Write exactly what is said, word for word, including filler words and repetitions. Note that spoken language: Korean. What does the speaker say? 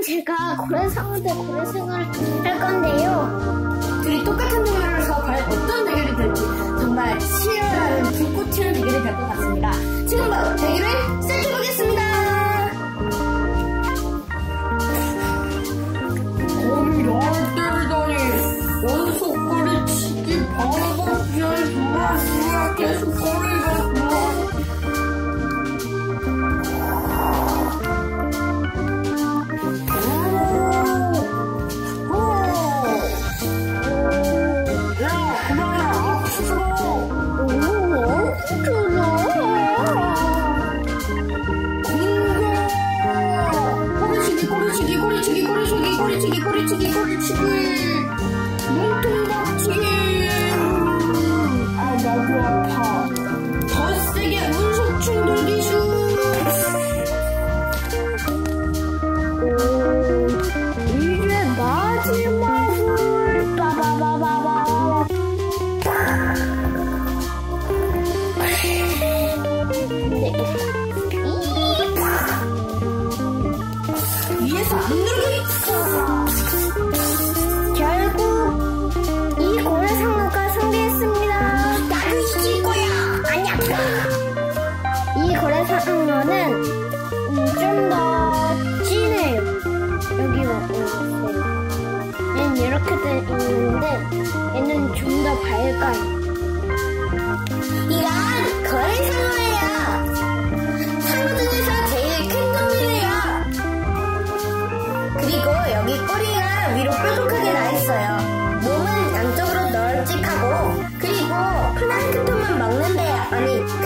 오늘은 제가 고래상어 대 고래상어를 할 건데요. 둘이 똑같은 동물을 해서 과연 어떤 대결이 될지 정말 치열한 불꽃 튀는 대결이 될 것 같습니다. 지금 바로 대결을 시작해보겠습니다. 거미 날 때리다니 원속거리 치기 방법이야. 좋아 좋아 계속 거리가 좋아. 꼬리치기 꼬리치기 꼬리치기 꼬리치기 꼬리치기 꼬리치기 몸통박치기. 아 나도 아파. 더 세게 운석 충돌기 슛. 오, 이제 마지막을 빠바바바바. 위에서 안 누르겠어. 결국 이 고래상어가 승리했습니다. 나도 이길 거야. 아니야. 이 고래상어는 음, 좀 더 진해요. 여기 보세요. 얘는 이렇게 돼 있는데 얘는 좀 더 밝아요. 이건 고래상어예요. 상어 중에서 제일 큰 놈이래요. 그리고 여기 꼬리가 위로 뾰족하게 나 있어요. 몸은 양쪽으로 널찍하고, 그리고 플랑크톤만 먹는데요. 아니